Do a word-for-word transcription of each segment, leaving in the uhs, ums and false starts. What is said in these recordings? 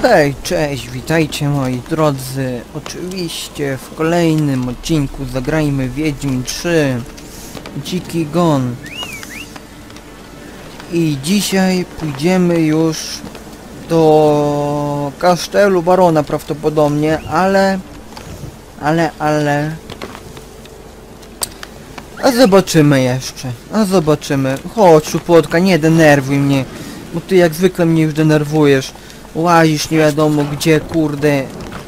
Hej, cześć, witajcie moi drodzy. Oczywiście w kolejnym odcinku zagrajmy Wiedźmin trzy Dziki Gon. I dzisiaj pójdziemy już do kasztelu barona prawdopodobnie, ale... Ale, ale... A zobaczymy jeszcze, a zobaczymy. Chodź, Szupłotka, nie denerwuj mnie, bo ty jak zwykle mnie już denerwujesz. Łazisz nie wiadomo gdzie, kurde.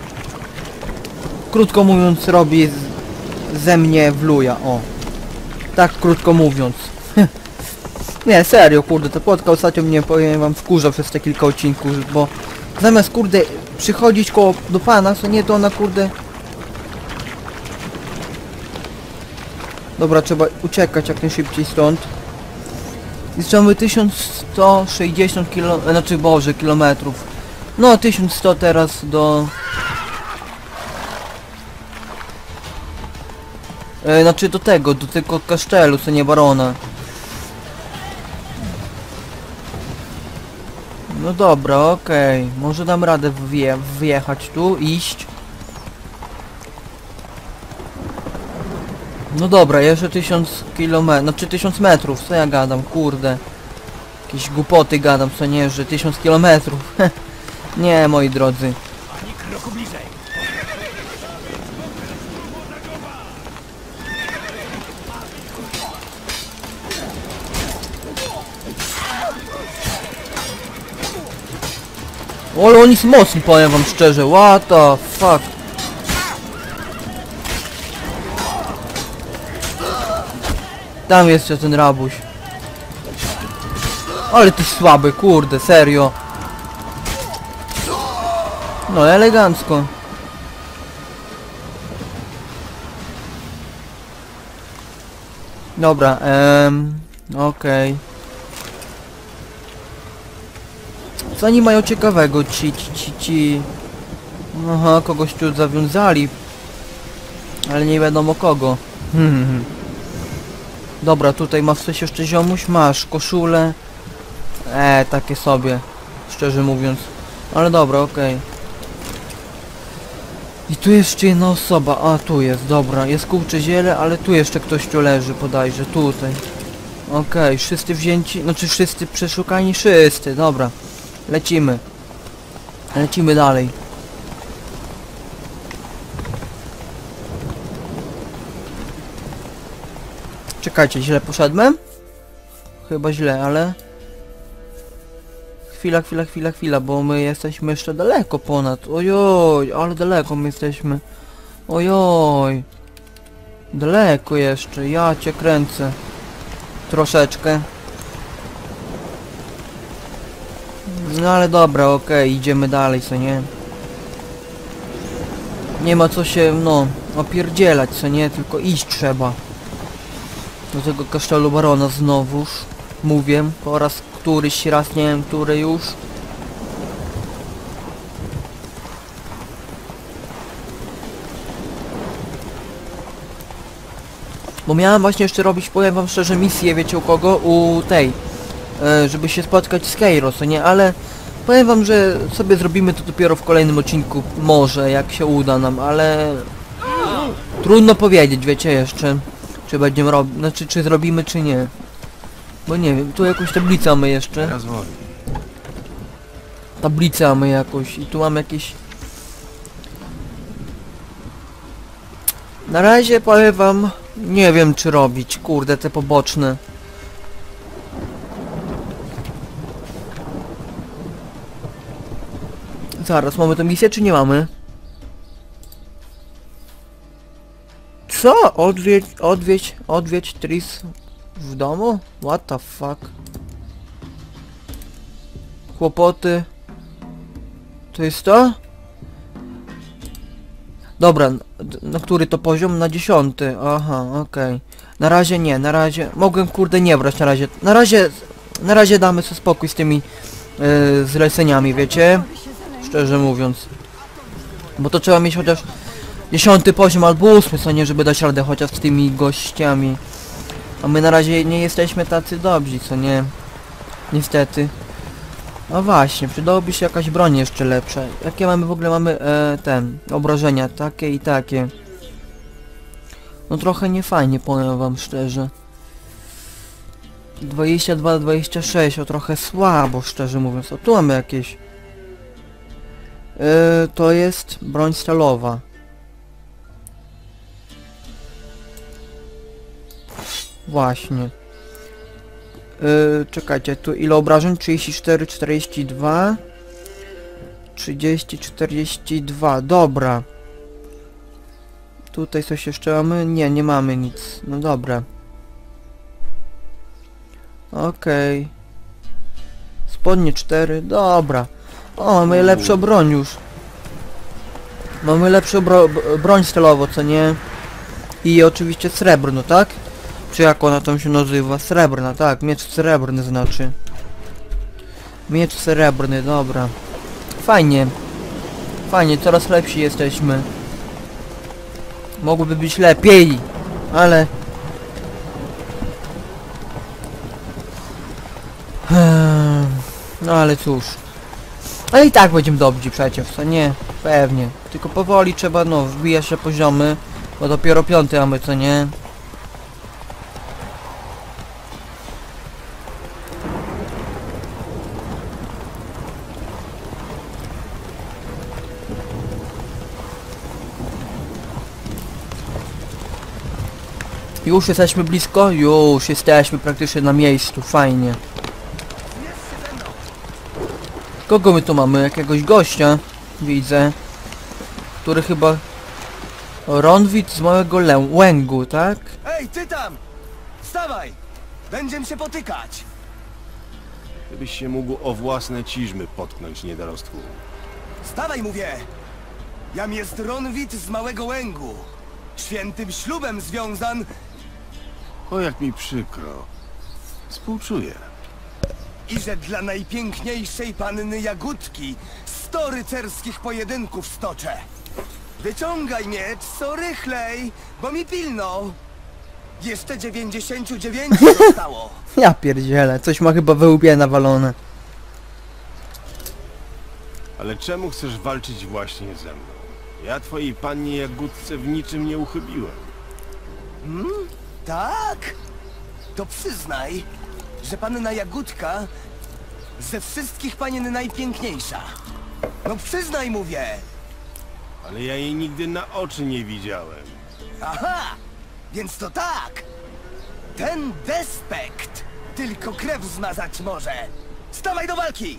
Krótko mówiąc, robi z, ze mnie wluja, o. Tak krótko mówiąc. Nie, serio, kurde, ta płotka ostatnio mnie, powiem wam, wkurza przez te kilka odcinków, bo zamiast, kurde, przychodzić koło do pana, co nie, to ona, kurde... Dobra, trzeba uciekać jak najszybciej stąd. Jeszcze mamy tysiąc sto sześćdziesiąt kilo... Znaczy, boże, kilometrów. No, tysiąc sto teraz do... E, znaczy do tego, do tego kasztelu, co nie barona. No dobra, okej. Okay. Może dam radę wje wjechać tu, iść. No dobra, jeszcze tysiąc kilometrów, znaczy tysiąc metrów, co ja gadam, kurde. Jakieś głupoty gadam, co nie, że tysiąc kilometrów. Nie, moi drodzy. O, ale on jest mocny, powiem wam szczerze, what the fuck. Tam jeszcze ten rabuś. Ale ty słaby, kurde, serio. No, elegancko. Dobra, em, okej. Okay. Co oni mają ciekawego, ci, ci, ci, ci... Aha, kogoś tu zawiązali. Ale nie wiadomo kogo. Dobra, tutaj masz coś jeszcze, ziomuś? Masz koszulę. Eee, takie sobie. Szczerze mówiąc. Ale dobra, okej. Okay. I tu jeszcze jedna osoba. A, tu jest, dobra. Jest kurcze ziele, ale tu jeszcze ktoś tu leży, podajże. Tutaj. Okej, okay. Wszyscy wzięci. Znaczy wszyscy przeszukani? Wszyscy, dobra. Lecimy. Lecimy dalej. Czekajcie, źle poszedłem? Chyba źle, ale... Chwila, chwila, chwila, chwila, bo my jesteśmy jeszcze daleko ponad. Ojoj, ale daleko my jesteśmy. Ojoj. Daleko jeszcze, ja cię kręcę. Troszeczkę. No ale dobra, okej, okay, idziemy dalej, co nie? Nie ma co się, no, opierdzielać, co nie? Tylko iść trzeba. Do tego kasztelu barona znowuż. Mówię, po raz któryś raz, nie wiem, który już. Bo miałem właśnie jeszcze robić, powiem wam szczerze, misję, wiecie u kogo? U tej. E, żeby się spotkać z Keiro, co nie? Ale powiem wam, że sobie zrobimy to dopiero w kolejnym odcinku. Może, jak się uda nam, ale... Trudno powiedzieć, wiecie, jeszcze. Czy będziemy robić, znaczy czy zrobimy, czy nie. Bo nie wiem, tu jakąś tablicę mamy jeszcze. Tablicę mamy jakoś i tu mam jakieś... Na razie powiem wam, nie wiem czy robić, kurde, te poboczne. Zaraz, mamy tę misję, czy nie mamy? Co? Odwiedź, odwiedź, odwiedź Tris w domu? What the fuck? Kłopoty. To jest to? Dobra, na który to poziom? Na dziesiąty. Aha, okej. Okay. Na razie nie, na razie... Mogłem, kurde, nie brać na razie. Na razie... Na razie damy sobie spokój z tymi... Yy, zleceniami, wiecie? Szczerze mówiąc. Bo to trzeba mieć chociaż... Dziesiąty poziom albo ósmy, co nie, żeby dać radę chociaż z tymi gościami. A my na razie nie jesteśmy tacy dobrzy, co nie? Niestety. No właśnie, przydałoby się jakaś broń jeszcze lepsza. Jakie mamy w ogóle mamy e, ten, obrażenia, takie i takie. No trochę niefajnie, powiem wam szczerze. dwadzieścia dwa, dwadzieścia sześć, o trochę słabo, szczerze mówiąc. O, tu mamy jakieś. E, to jest broń stalowa. Właśnie. Yy, czekajcie, tu ile obrażeń? trzydzieści cztery, czterdzieści dwa, trzydzieści, czterdzieści dwa, dobra. Tutaj coś jeszcze mamy? Nie, nie mamy nic. No dobra. Okej. Okay. Spodnie cztery, dobra. O, mamy lepszą broń już. Mamy lepszą bro broń stylową, co nie? I oczywiście srebrno, tak? Czy jak ona tam się nazywa? Srebrna, tak, miecz srebrny znaczy. Miecz srebrny, dobra. Fajnie. Fajnie, coraz lepsi jesteśmy. Mogłoby być lepiej, ale... No ale cóż. Ale i tak będziemy dobrzy przecież, co nie? Pewnie. Tylko powoli trzeba, no, wbijać się poziomy. Bo dopiero piąty mamy, co nie? Już jesteśmy blisko? Już jesteśmy praktycznie na miejscu, fajnie. Kogo my tu mamy? Jakiegoś gościa? Widzę. Który chyba... Ronwit z małego lę łęgu, tak? Ej, ty tam! Wstawaj! Będziemy się potykać! Gdybyś się mógł o własne ciżmy potknąć niedorostku. Wstawaj, mówię! Jam jest Ronwit z Małego Łęgu. Świętym ślubem związan... O, jak mi przykro. Współczuję. I że dla najpiękniejszej panny Jagódki sto rycerskich pojedynków stoczę. Wyciągaj miecz, co rychlej, bo mi pilno. Jeszcze dziewięćdziesięciu dziewięciu zostało. Ja pierdzielę, coś ma chyba we łbie nawalone. Ale czemu chcesz walczyć właśnie ze mną? Ja twojej pannie Jagódce w niczym nie uchybiłem. Hmm? Tak? To przyznaj, że panna Jagódka ze wszystkich panien najpiękniejsza. No przyznaj, mówię. Ale ja jej nigdy na oczy nie widziałem. Aha! Więc to tak! Ten despekt tylko krew zmazać może. Stawaj do walki!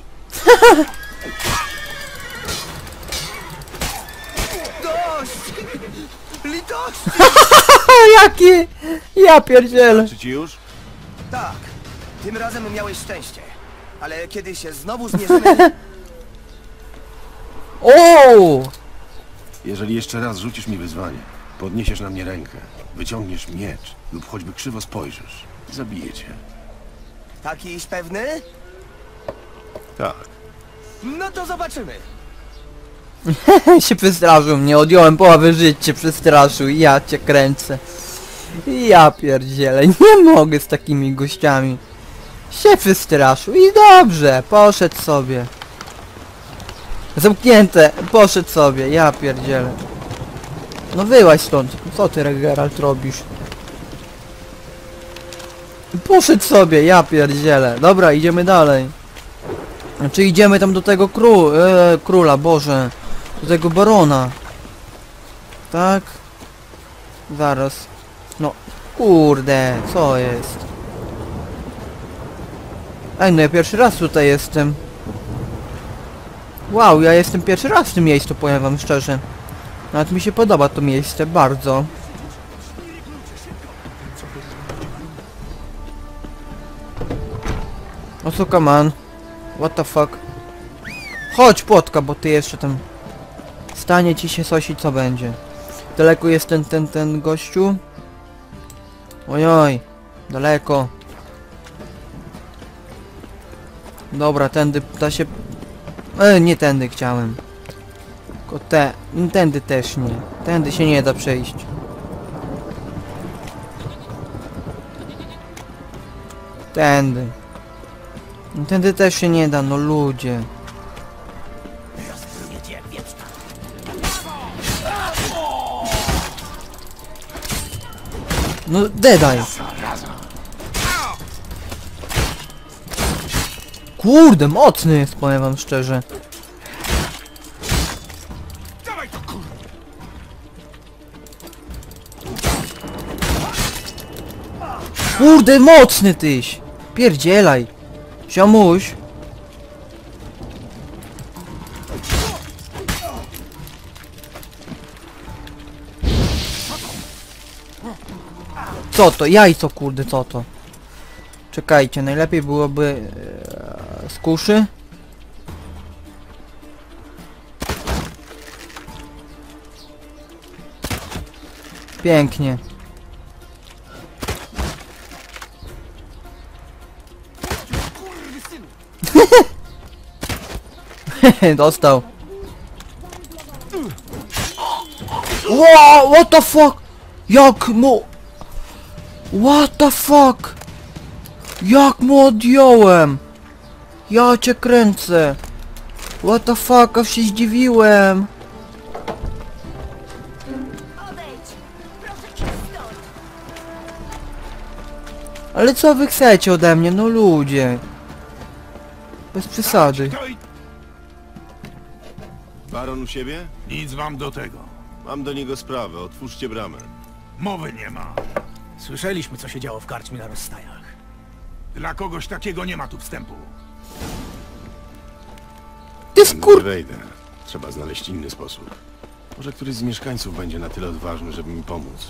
Dość! Litości! Jaki? Ja pierdzielę. Czy ci już? Tak, tym razem miałeś szczęście. Ale kiedy się znowu zmierzymy... O! Jeżeli jeszcze raz rzucisz mi wyzwanie, podniesiesz na mnie rękę, wyciągniesz miecz lub choćby krzywo spojrzysz, zabiję cię. Takiś pewny? Tak. No to zobaczymy. się przestraszył mnie, odjąłem połowę życia, przestraszył, ja cię kręcę. Ja pierdzielę, nie mogę z takimi gościami. Się przestraszył i dobrze, poszedł sobie. Zamknięte, poszedł sobie, ja pierdzielę. No wyłaź stąd, co ty, Geralt, robisz? Poszedł sobie, ja pierdzielę. Dobra, idziemy dalej. Znaczy idziemy tam do tego kró e, króla, Boże. Do tego barona. Tak? Zaraz. No, kurde, co jest? Ej, no ja pierwszy raz tutaj jestem. Wow, ja jestem pierwszy raz w tym miejscu, powiem wam szczerze. Nawet mi się podoba to miejsce, bardzo. O co, come on? What the fuck? Chodź, płotka, bo ty jeszcze tam... Stanie ci się sosić, co będzie. Daleko jest ten, ten, ten gościu? Ojoj, daleko. Dobra, tędy da się... E, nie tędy chciałem. Tylko te... Tędy też nie. Tędy się nie da przejść. Tędy. Tędy też się nie da, no ludzie. No dedaj. Kurde, mocny jest, powiem wam szczerze. Kurde, mocny tyś! Pierdzielaj! Ziomuś! Co to? Jajco, kurde, co to? Czekajcie, najlepiej byłoby e, z kuszy. Pięknie. Dostał. Wow, what the fuck? Jak mu... What the fuck? Jak mu odjąłem? Ja cię kręcę. What the fuck, aż się zdziwiłem. Ale co wy chcecie ode mnie, no ludzie? Bez przesady. Baron u siebie? Nic wam do tego. Mam do niego sprawę, otwórzcie bramę. Mowy nie ma. Słyszeliśmy, co się działo w karczmie na rozstajach. Dla kogoś takiego nie ma tu wstępu. Ty Nie skur... wejdę. Trzeba znaleźć inny sposób. Może któryś z mieszkańców będzie na tyle odważny, żeby mi pomóc.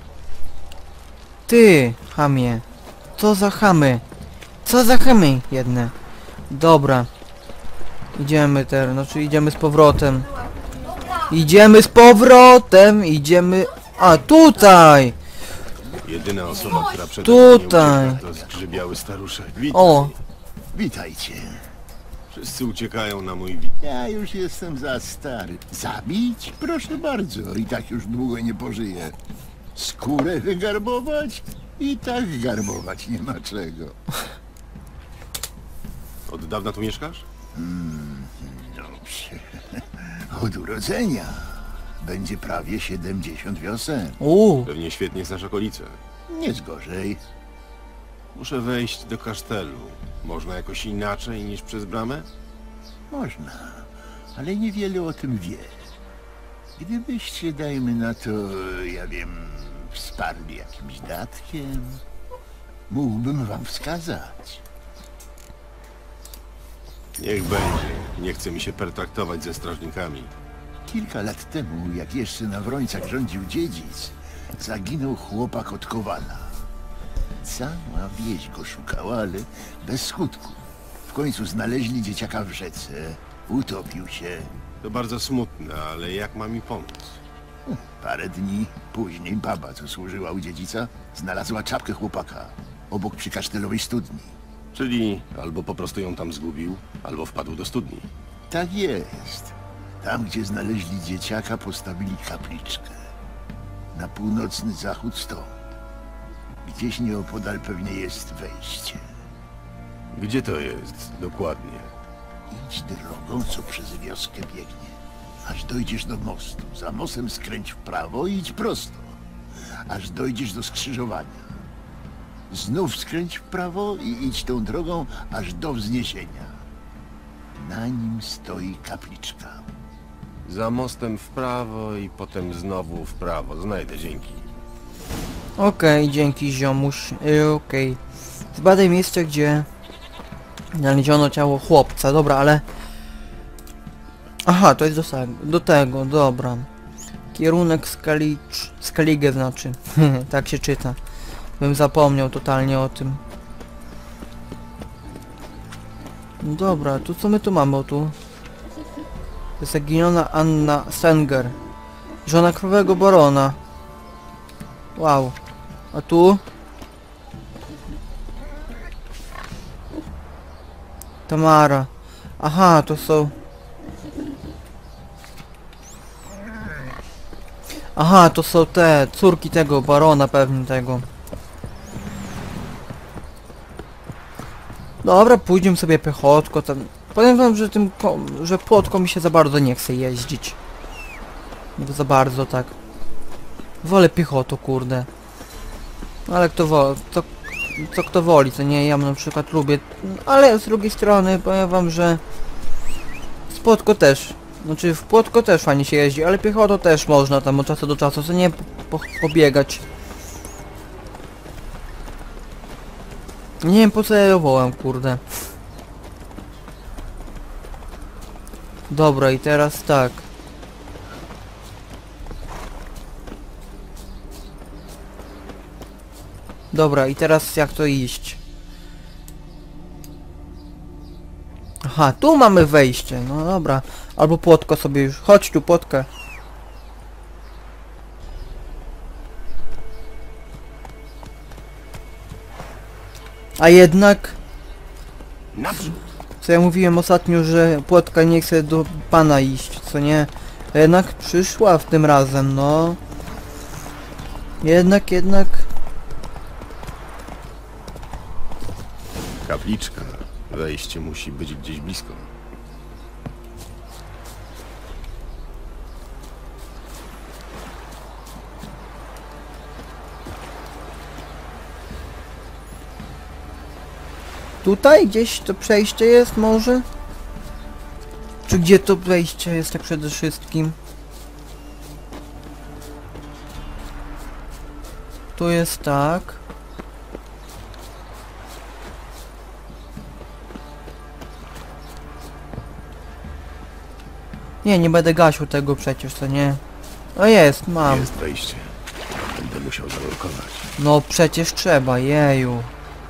Ty, chamie. Co za chamy? Co za chamy jedne? Dobra. Idziemy teraz, znaczy idziemy z powrotem. Idziemy z powrotem, idziemy... A, tutaj! Jedyna osoba, która przed Tutaj. mnie ucieka, to zgrzybiały staruszek. Witaj. O! Witajcie. Wszyscy uciekają na mój wid. Ja już jestem za stary. Zabić? Proszę bardzo, i tak już długo nie pożyję. Skórę wygarbować? I tak garbować nie ma czego. Od dawna tu mieszkasz? No, psie. Od urodzenia. Będzie prawie siedemdziesiąt wiosen. Uuu. Pewnie świetnie znasz okolice. Nie zgorzej. Muszę wejść do kasztelu. Można jakoś inaczej niż przez bramę? Można, ale niewiele o tym wie. Gdybyście, dajmy na to, ja wiem, wsparli jakimś datkiem, mógłbym wam wskazać. Niech będzie. Nie chce mi się pertraktować ze strażnikami. Kilka lat temu, jak jeszcze na Wrońcach rządził dziedzic, zaginął chłopak od Kowala. Cała wieś go szukała, ale bez skutku. W końcu znaleźli dzieciaka w rzece, utopił się. To bardzo smutne, ale jak ma mi pomóc? Parę dni później baba, co służyła u dziedzica, znalazła czapkę chłopaka obok przykasztelowej studni. Czyli albo po prostu ją tam zgubił, albo wpadł do studni. Tak jest. Tam, gdzie znaleźli dzieciaka, postawili kapliczkę. Na północny zachód stąd. Gdzieś nieopodal pewnie jest wejście. Gdzie to jest dokładnie? Idź drogą, co przez wioskę biegnie. Aż dojdziesz do mostu. Za mostem skręć w prawo i idź prosto. Aż dojdziesz do skrzyżowania. Znów skręć w prawo i idź tą drogą, aż do wzniesienia. Na nim stoi kapliczka. Za mostem w prawo i potem znowu w prawo. Znajdę, dzięki. Okej, dzięki ziomuś. Yy, Okej. Zbadaj miejsce, gdzie znaleziono ciało chłopca. Dobra, ale... Aha, to jest do, se- do tego, dobra. Kierunek Skalicz... Skaligę znaczy. Tak się czyta. Bym zapomniał totalnie o tym. No dobra, tu co my tu mamy? O, tu zaginiona Anna Stenger, żona krwawego barona. Wow. A tu? Tamara. Aha, to są... Aha, to są te córki tego barona pewnie tego. Dobra, pójdziemy sobie piechotko tam. Powiem wam, że tym, ko że płotką mi się za bardzo nie chce jeździć. Nie za bardzo, tak. Wolę piechotą, kurde. Ale kto woli, co, co kto woli, co nie, ja na przykład lubię. Ale z drugiej strony powiem wam, że z płotko też. Znaczy w płotko też fajnie się jeździ, ale piechotą też można tam od czasu do czasu, co nie, po, pobiegać. Nie wiem po co ja ją wołam, kurde. Dobra, i teraz tak. Dobra, i teraz jak to iść? Aha, tu mamy wejście, no dobra. Albo płotko sobie już, chodź tu płotkę. A jednak... Naprzód! Co ja mówiłem ostatnio, że płotka nie chce do pana iść, co nie? A jednak przyszła w tym razem, no. Jednak, jednak... Kapliczka. Wejście musi być gdzieś blisko. Tutaj gdzieś to przejście jest może? Czy gdzie to wejście jest tak przede wszystkim? Tu jest tak. Nie, nie będę gasił tego przecież, to nie. O jest, mam. Jest wejście. Będę musiał zanurkować. No przecież trzeba, jeju.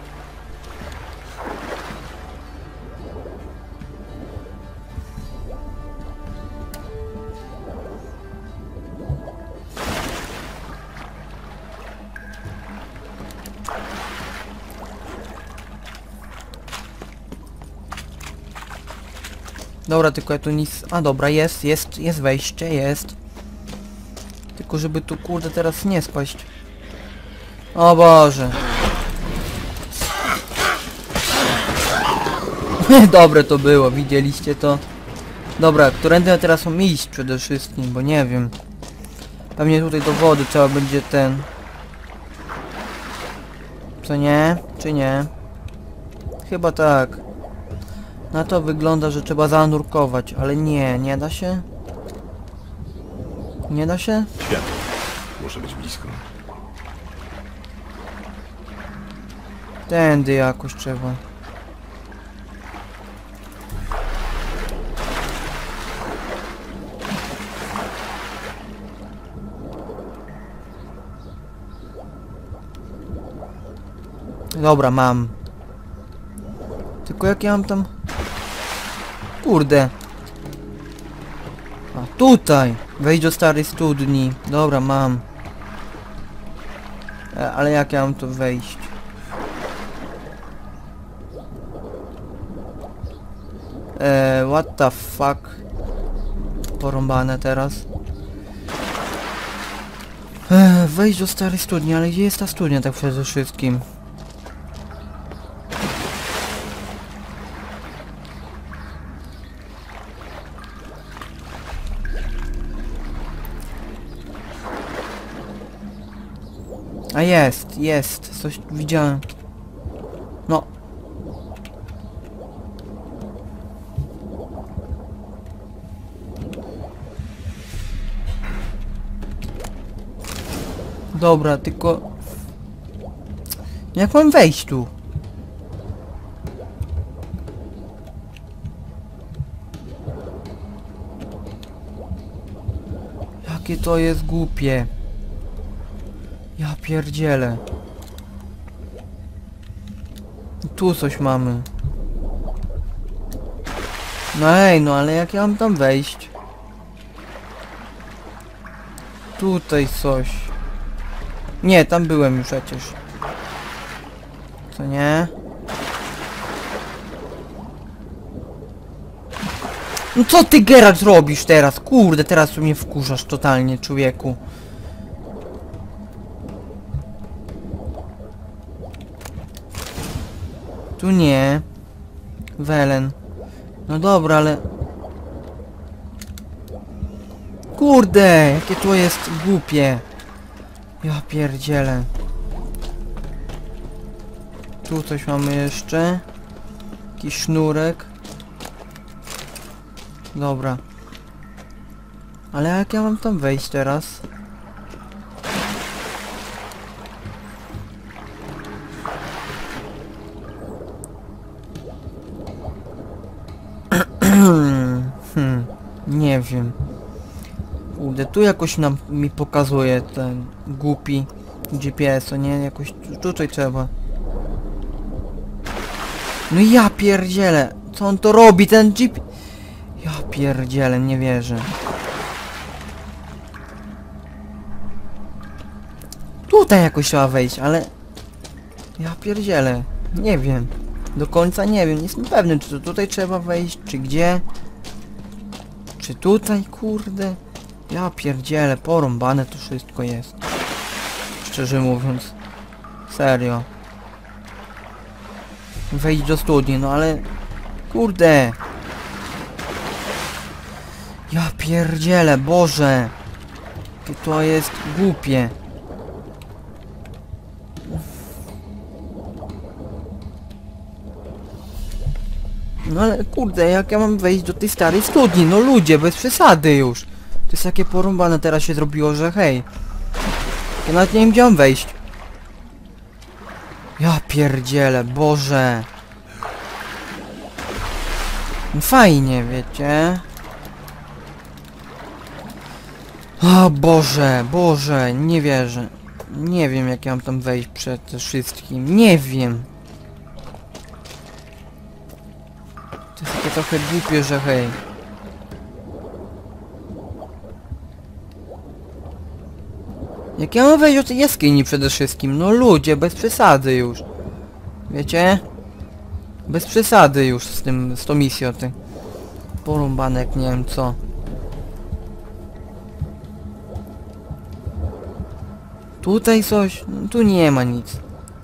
Dobra, tylko ja tu nic... A dobra, jest, jest, jest wejście, jest. Tylko żeby tu kurde teraz nie spaść. O Boże. Dobre to było, widzieliście to? Dobra, którędy ja teraz mam iść przede wszystkim, bo nie wiem. Pewnie tutaj do wody trzeba będzie ten... Co nie? Czy nie? Chyba tak. Na to wygląda, że trzeba zanurkować, ale nie, nie da się? Nie da się? Światło. Muszę być blisko. Tędy jakoś trzeba. Dobra, mam. Tylko jak ja mam tam... Kurde. A tutaj. Wejdź do starej studni. Dobra, mam. E, ale jak ja mam tu wejść? Eee, what the fuck? Porąbane teraz. Eee, wejdź do starej studni, ale gdzie jest ta studnia tak przede wszystkim? A jest, jest, coś widziałem. No. Dobra, tylko... Jak mam wejść tu? Jakie to jest głupie. Ja pierdzielę. Tu coś mamy. No ej, no ale jak ja mam tam wejść? Tutaj coś. Nie, tam byłem już przecież. Co nie? No co ty, Geralt, robisz teraz? Kurde, teraz tu mnie wkurzasz totalnie, człowieku. Tu nie. Welen. No dobra, ale... Kurde, jakie to jest głupie. Ja pierdzielę. Tu coś mamy jeszcze. Jakiś sznurek. Dobra. Ale jak ja mam tam wejść teraz? hmm, nie wiem. Kurde, tu jakoś nam mi pokazuje ten głupi G P S, o nie? Jakoś tu, tutaj trzeba. No ja pierdzielę! Co on to robi, ten G P... Ja pierdzielę, nie wierzę. Tutaj jakoś trzeba wejść, ale... Ja pierdzielę. Nie wiem. Do końca nie wiem, nie jestem pewny, czy to tutaj trzeba wejść, czy gdzie. Czy tutaj, kurde. Ja pierdzielę, porąbane to wszystko jest. Szczerze mówiąc. Serio. Wejść do studni, no ale... Kurde. Ja pierdzielę, Boże. Jakie to jest głupie. No ale kurde, jak ja mam wejść do tej starej studni? No ludzie, bez przesady już. To jest takie porąbane teraz się zrobiło, że hej. Ja nawet nie wiem, gdzie mam wejść. Ja pierdzielę, Boże. No fajnie, wiecie. O Boże, Boże, nie wierzę. Nie wiem, jak ja mam tam wejść przed tym wszystkim. Nie wiem. To jest takie trochę głupie, że hej. Jak ja mam wejść do tej jaskini przede wszystkim? No ludzie, bez przesady już. Wiecie? Bez przesady już z tym, z tą misją ty. Porąbanek, nie wiem co. Tutaj coś? No, tu nie ma nic.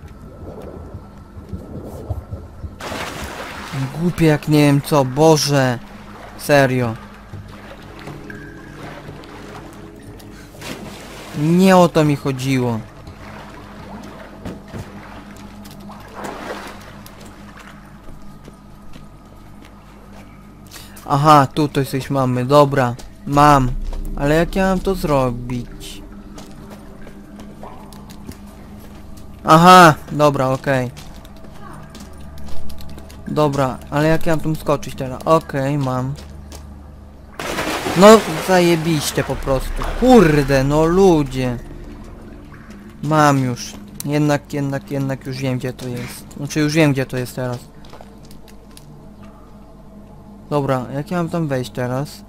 Głupie jak nie wiem co, Boże. Serio. Nie o to mi chodziło. Aha, tutaj coś mamy, dobra. Mam. Ale jak ja mam to zrobić? Aha, dobra, okej. Okay. Dobra, ale jak ja mam tu skoczyć teraz? Okej, okay, mam. No, zajebiście po prostu. Kurde, no ludzie. Mam już. Jednak, jednak, jednak już wiem, gdzie to jest. Znaczy już wiem, gdzie to jest teraz. Dobra, jak ja mam tam wejść teraz?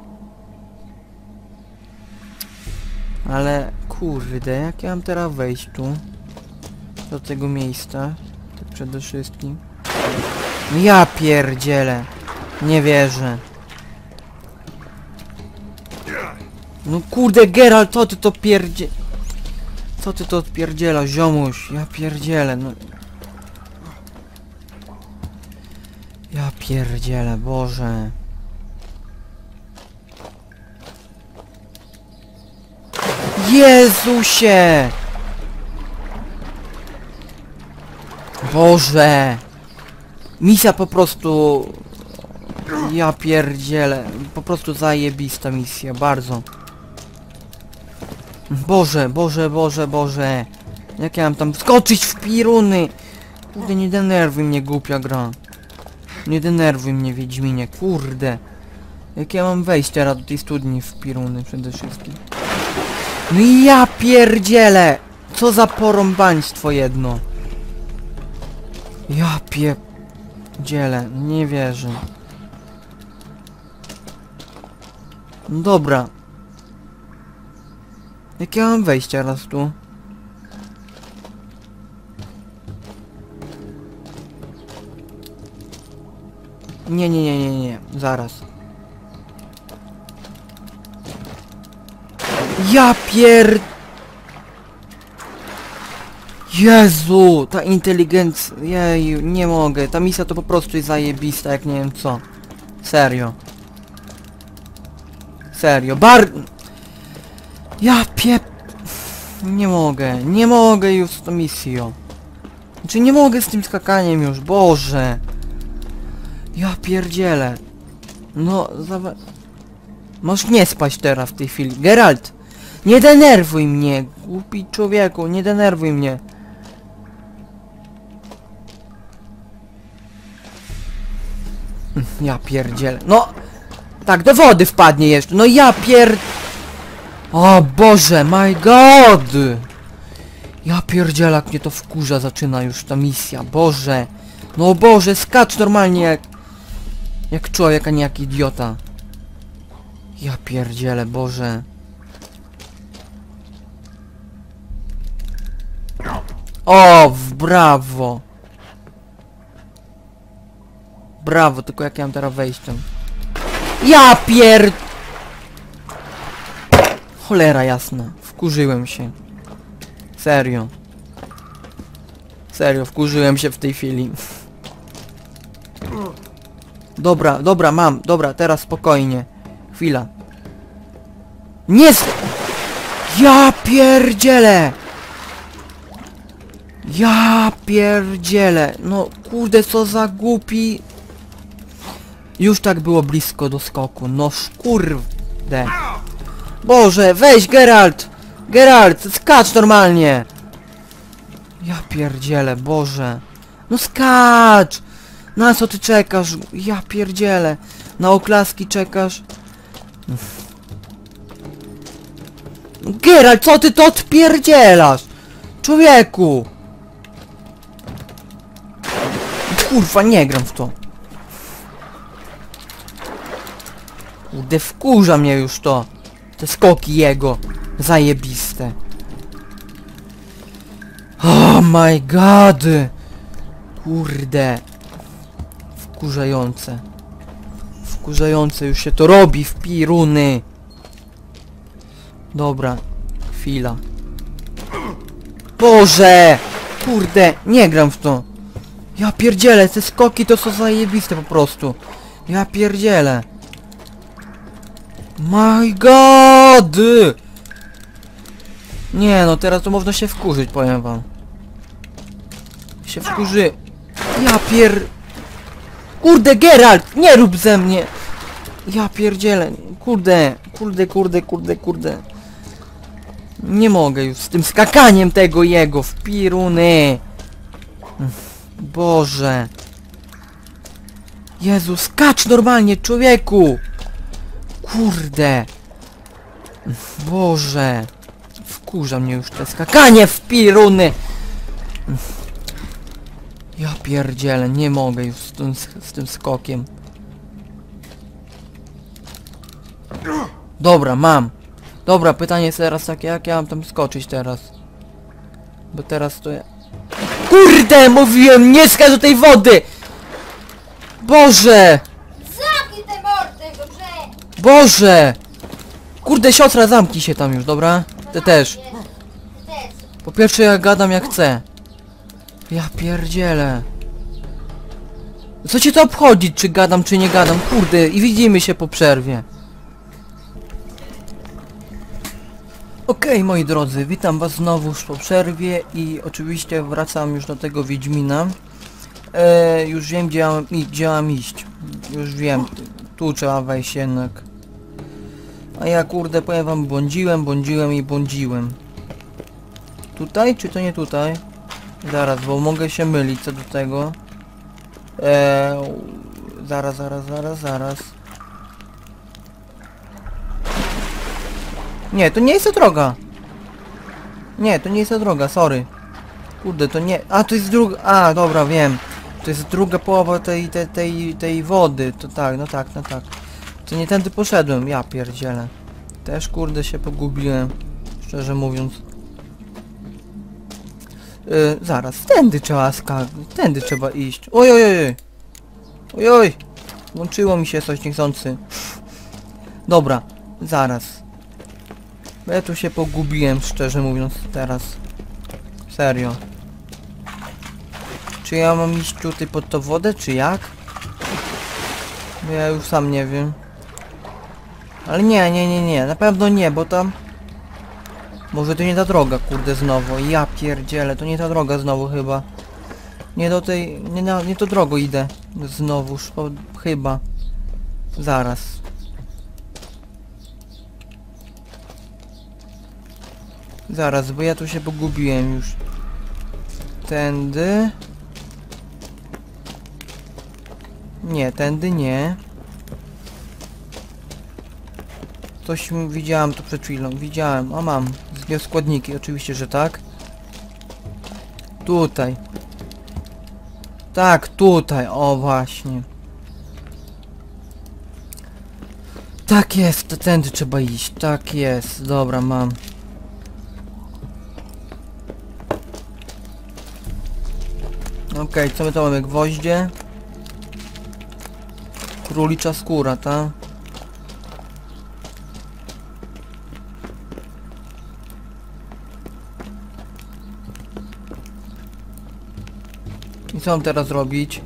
Ale, kurde, jak ja mam teraz wejść tu? Do tego miejsca. Tak przede wszystkim. Ja pierdzielę. Nie wierzę. No kurde, Geralt, co ty to pierdzie... Co ty to odpierdziela, ziomuś? Ja pierdzielę, no... Ja pierdzielę, Boże. Jezusie! Boże! Misja po prostu... Ja pierdzielę. Po prostu zajebista misja, bardzo. Boże, Boże, Boże, Boże. Jak ja mam tam wskoczyć w piruny? Kurde, nie denerwuj mnie, głupia gra. Nie denerwuj mnie, Wiedźminie, kurde. Jak ja mam wejść teraz do tej studni w piruny przede wszystkim? No i ja pierdzielę! Co za porąbaństwo jedno. Ja pierdzielę, nie wierzę. No dobra. Jak ja mam wejść teraz tu? Nie, nie, nie, nie, nie, zaraz. Ja pier... Jezu, ta inteligencja, jej, nie mogę, ta misja to po prostu jest zajebista, jak nie wiem co. Serio. Serio, bar... Ja piep... Nie mogę, nie mogę już z tą misją. Znaczy nie mogę z tym skakaniem już, Boże. Ja pierdzielę. No, zawa... Możesz nie spać teraz w tej chwili. Geralt! Nie denerwuj mnie, głupi człowieku, nie denerwuj mnie. Ja pierdzielę. No! Tak, do wody wpadnie jeszcze. No ja pier... O Boże, my god! Ja pierdzielę, jak mnie to wkurza, zaczyna już ta misja. Boże! No Boże, skacz normalnie jak... Jak człowiek, a nie jak idiota. Ja pierdzielę, Boże. O, w brawo! Brawo, tylko jak ja mam teraz wejść tam? Ja pier... Cholera jasna, wkurzyłem się. Serio. Serio, wkurzyłem się w tej chwili. Dobra, dobra, mam, dobra, teraz spokojnie. Chwila. Nie s... Ja pierdzielę! Ja pierdzielę! No kurde, co za głupi... Już tak było blisko do skoku, no szkurde. Boże, weź Geralt! Geralt, skacz normalnie! Ja pierdzielę, Boże. No skacz! Na co ty czekasz? Ja pierdzielę. Na oklaski czekasz? Geralt, co ty to odpierdzielasz? Człowieku! Kurwa, nie gram w to. Kurde, wkurza mnie już to. Te skoki jego. Zajebiste. Oh my god! Kurde. Wkurzające. Wkurzające już się to robi w piruny. Dobra. Chwila. Boże! Kurde, nie gram w to. Ja pierdzielę, te skoki to są zajebiste po prostu. Ja pierdzielę. My god! Nie no, teraz to można się wkurzyć, powiem wam. Się wkurzy... Ja pier... Kurde, Geralt! Nie rób ze mnie! Ja pierdzielę. Kurde, kurde, kurde, kurde, kurde. Nie mogę już z tym skakaniem tego jego w piruny. Boże. Jezu, skacz normalnie, człowieku! Kurde. Boże. Wkurza mnie już te skakanie w piruny. Ja pierdzielę, nie mogę już z tym, z tym skokiem. Dobra, mam. Dobra, pytanie jest teraz takie, jak ja mam tam skoczyć teraz? Bo teraz to ja... Kurde, mówiłem, nie skacz do tej wody! Boże! Zamknij te mordy, dobrze? Boże! Kurde, siostra, zamknij się tam już, dobra? Ty też. Ty też. Po pierwsze ja gadam jak chcę. Ja pierdzielę. Co cię to obchodzi, czy gadam, czy nie gadam? Kurde, i widzimy się po przerwie. Okej, okay, moi drodzy, witam was znowu już po przerwie i oczywiście wracam już do tego Wiedźmina. E, już wiem, gdzie mam, gdzie mam iść. Już wiem, tu trzeba wejść jednak. A ja kurde, powiem wam, błądziłem, błądziłem i błądziłem. Tutaj, czy to nie tutaj? Zaraz, bo mogę się mylić co do tego. Eee, zaraz, zaraz, zaraz, zaraz. Nie, to nie jest ta droga. Nie, to nie jest ta droga, sorry. Kurde, to nie... A, to jest druga... A, dobra, wiem. To jest druga połowa tej, tej, tej, tej wody. To tak, no tak, no tak. To nie tędy poszedłem, ja pierdzielę. Też kurde się pogubiłem. Szczerze mówiąc. Yy, zaraz, tędy trzeba skakać. Tędy trzeba iść. Oj, oj, oj. Oj, oj. Włączyło mi się coś niechcący. Dobra, zaraz. Ja tu się pogubiłem, szczerze mówiąc, teraz. Serio. Czy ja mam iść tutaj pod tą wodę, czy jak? Bo ja już sam nie wiem. Ale nie, nie, nie, nie, na pewno nie, bo tam... Może to nie ta droga, kurde, znowu. Ja pierdzielę, to nie ta droga znowu chyba. Nie do tej... Nie, na, nie to drogą idę. Znowuż, po, chyba. Zaraz. Zaraz, bo ja tu się pogubiłem już. Tędy. Nie, tędy nie. Coś widziałem tu przed chwilą, widziałem, a mam. Dwie składniki, oczywiście, że tak. Tutaj. Tak, tutaj, o właśnie. Tak jest, to tędy trzeba iść, tak jest, dobra, mam. Okej, okay, co my to mamy? Gwoździe. Królicza skóra, tak? I co mam teraz robić?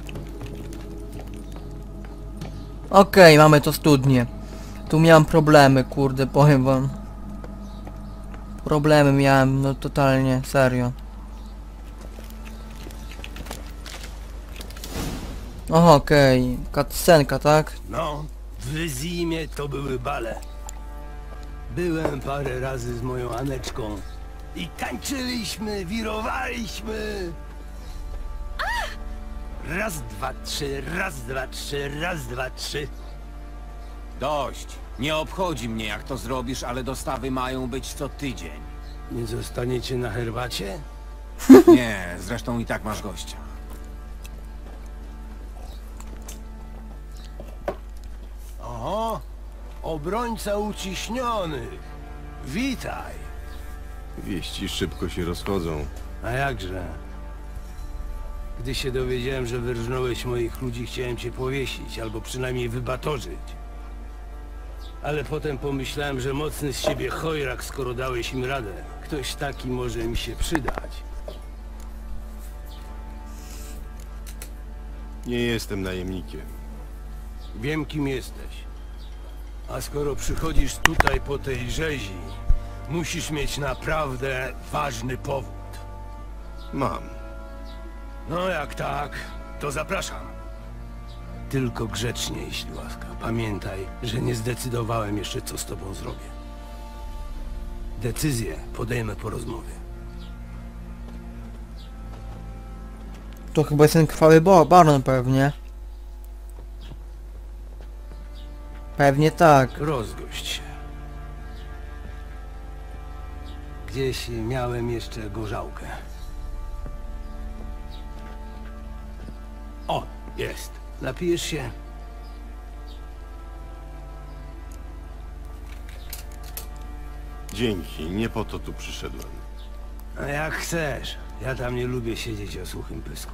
Okej, okay, mamy to studnię. Tu miałem problemy, kurde, powiem wam. Problemy miałem, no totalnie, serio. Oho, okej, okay. Cutscenka, tak? No, w zimie to były bale. Byłem parę razy z moją Aneczką i tańczyliśmy, wirowaliśmy. Raz, dwa, trzy, raz, dwa, trzy, raz, dwa, trzy. Dość. Nie obchodzi mnie, jak to zrobisz, ale dostawy mają być co tydzień. Nie zostaniecie na herbacie? Nie, zresztą i tak masz gościa. Oho, obrońca uciśnionych. Witaj. Wieści szybko się rozchodzą. A jakże? Gdy się dowiedziałem, że wyrżnąłeś moich ludzi, chciałem cię powiesić, albo przynajmniej wybatorzyć. Ale potem pomyślałem, że mocny z siebie chojrak, skoro dałeś im radę. Ktoś taki może mi się przydać. Nie jestem najemnikiem. Wiem, kim jesteś. A skoro przychodzisz tutaj po tej rzezi, musisz mieć naprawdę ważny powód. Mam. No jak tak, to zapraszam. Tylko grzecznie, jeśli łaska. Pamiętaj, że nie zdecydowałem jeszcze, co z tobą zrobię. Decyzję podejmę po rozmowie. To chyba jest ten krwawy bo baron pewnie. Pewnie tak. Rozgość się. Gdzieś miałem jeszcze gorzałkę. O, jest. Napijesz się? Dzięki, nie po to tu przyszedłem. A jak chcesz. Ja tam nie lubię siedzieć o suchym pysku.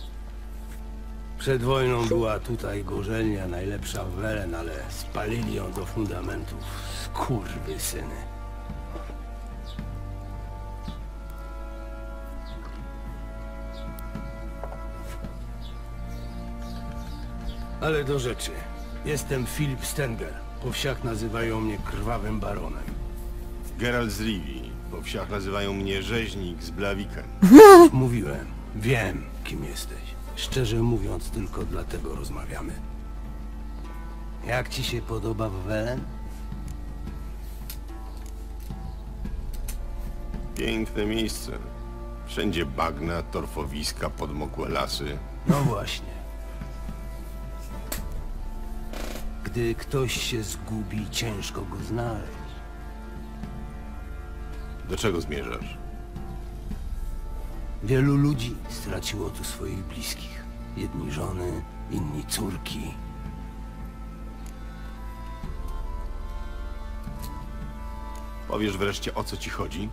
Przed wojną była tutaj gorzelnia najlepsza w Welen, ale spalili ją do fundamentów. Skurwysyny. Ale do rzeczy. Jestem Filip Stenger. Po wsiach nazywają mnie Krwawym Baronem. Geralt z Rivii. Po wsiach nazywają mnie Rzeźnik z Blaviken. Mówiłem. Wiem, kim jesteś. Szczerze mówiąc, tylko dlatego rozmawiamy. Jak ci się podoba w Welen? Piękne miejsce. Wszędzie bagna, torfowiska, podmokłe lasy. No właśnie. Gdy ktoś się zgubi, ciężko go znaleźć. Do czego zmierzasz? Wielu ludzi straciło tu swoich bliskich. Jedni żony, inni córki. Powiesz wreszcie, o co ci chodzi?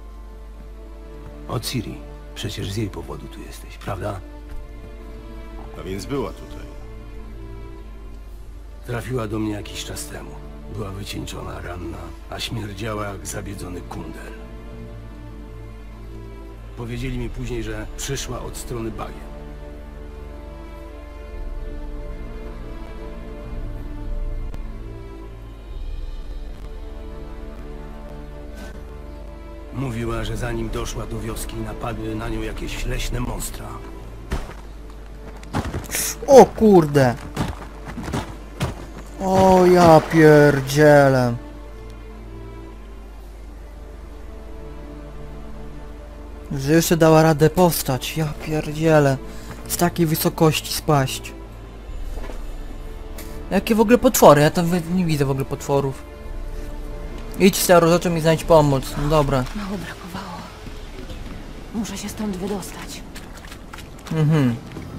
O Ciri. Przecież z jej powodu tu jesteś, prawda? A więc była tutaj. Trafiła do mnie jakiś czas temu. Była wycieńczona, ranna, a śmierdziała jak zabiedzony kundel. Powiedzieli mi później, że przyszła od strony bagien. Mówiła, że zanim doszła do wioski, napadły na nią jakieś leśne monstra. O kurde. O ja pierdzielę. Że jeszcze dała radę powstać. Ja pierdzielę. Z takiej wysokości spaść. Jakie w ogóle potwory? Ja tam nie widzę w ogóle potworów. Idź z starożoczem i znajdź pomoc. No dobra. Mało brakowało. Muszę się stąd wydostać. Mhm.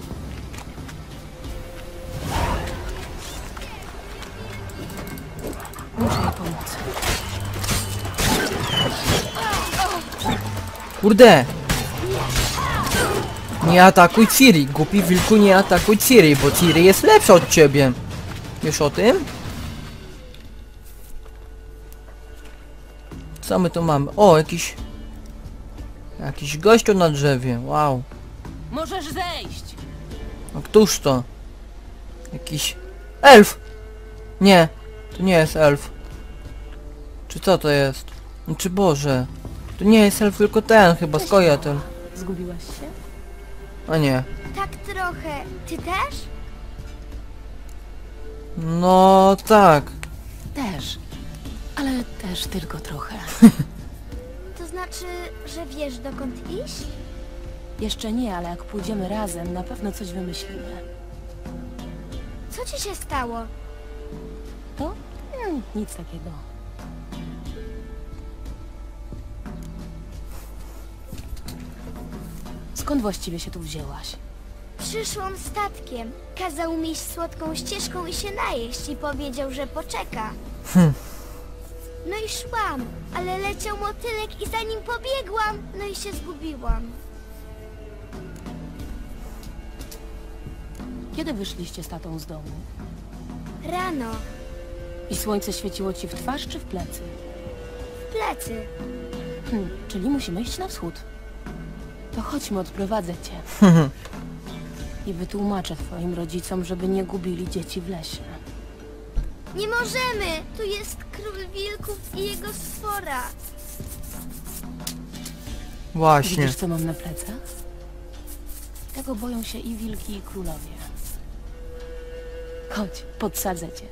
Muszę jej pomóc. Kurde! Nie atakuj Ciri, głupi wilku, nie atakuj Ciri, bo Ciri jest lepsza od ciebie. Wiesz o tym? Co my tu mamy? O, jakiś... Jakiś gościu na drzewie, wow. Możesz zejść! A któż to? Jakiś... Elf! Nie, to nie jest elf. Czy co to jest? No, czy Boże? To nie jest elf, tylko ten chyba, Skojatel. Zgubiłaś się? A nie. Tak trochę. Ty też? No tak. Też. Ale też tylko trochę. To znaczy, że wiesz dokąd iść? Jeszcze nie, ale jak pójdziemy razem, na pewno coś wymyślimy. Co ci się stało? To? Hmm, nic takiego. Skąd właściwie się tu wzięłaś? Przyszłam statkiem. Kazał mi iść słodką ścieżką i się najeść i powiedział, że poczeka. No i szłam, ale leciał motylek i za nim pobiegłam, no i się zgubiłam. Kiedy wyszliście z tatą z domu? Rano, I słońce świeciło ci w twarz czy w plecy? w plecy. Hm, czyli musimy iść na wschód. To chodźmy, odprowadzę cię. I wytłumaczę twoim rodzicom, żeby nie gubili dzieci w lesie. Nie możemy! Tu jest król wilków i jego sfora. Właśnie. Widzisz, co mam na plecach? Tego boją się i wilki, i królowie. Chodź, podsadzę cię.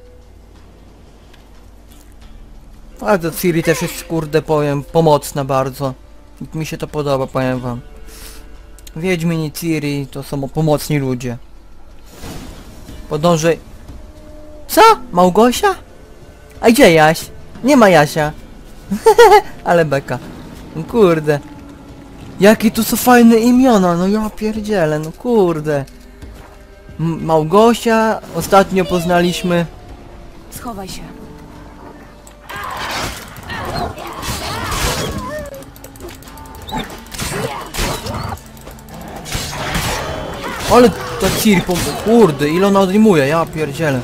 Ale to Ciri też jest, kurde, powiem, pomocna bardzo. Mi się to podoba, powiem wam. Wiedźmin i Ciri to są pomocni ludzie. Podążę... Co? Małgosia? A gdzie Jaś? Nie ma Jasia. Ale beka. No kurde. Jakie tu są fajne imiona, no ja pierdzielę, no kurde. M Małgosia, ostatnio poznaliśmy. Schowaj się. Ale ta Ciri, pom kurde, ile ona odejmuje, ja pierdzielę.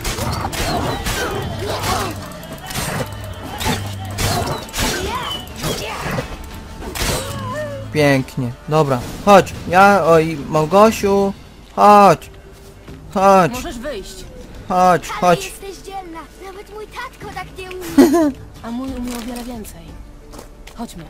Pięknie, dobra, chodź, ja, oj, Małgosiu, chodź, chodź, Możesz wyjść. chodź, Ale chodź. jesteś dzielna. Nawet mój tatko tak nie umie. A mój umie o wiele więcej. Chodźmy.